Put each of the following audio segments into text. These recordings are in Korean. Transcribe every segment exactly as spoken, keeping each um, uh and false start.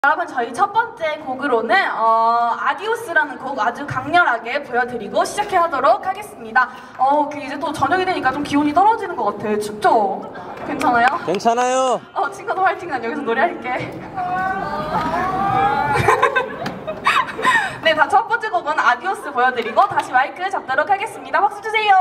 여러분, 저희 첫 번째 곡으로는 어, 아디오스라는 곡 아주 강렬하게 보여드리고 시작하도록 하겠습니다. 어, 그 이제 또 저녁이 되니까 좀 기온이 떨어지는 것 같아. 춥죠? 괜찮아요? 괜찮아요. 어, 친구도 화이팅. 난 여기서 노래할게. 네, 다 첫 번째 곡은 아디오스 보여드리고 다시 마이크 잡도록 하겠습니다. 박수 주세요.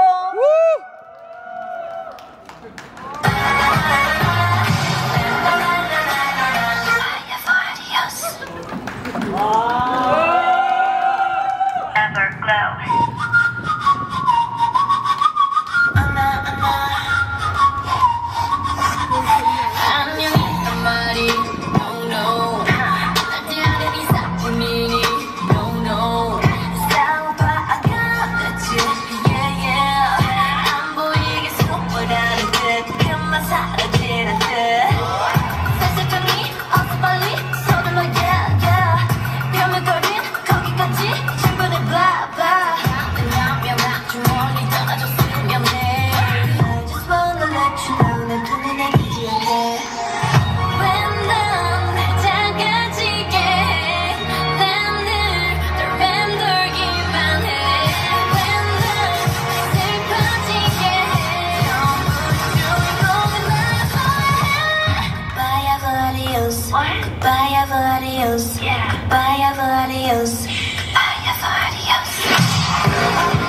Goodbye for adios, yeah. Goodbye for adios, goodbye for adios.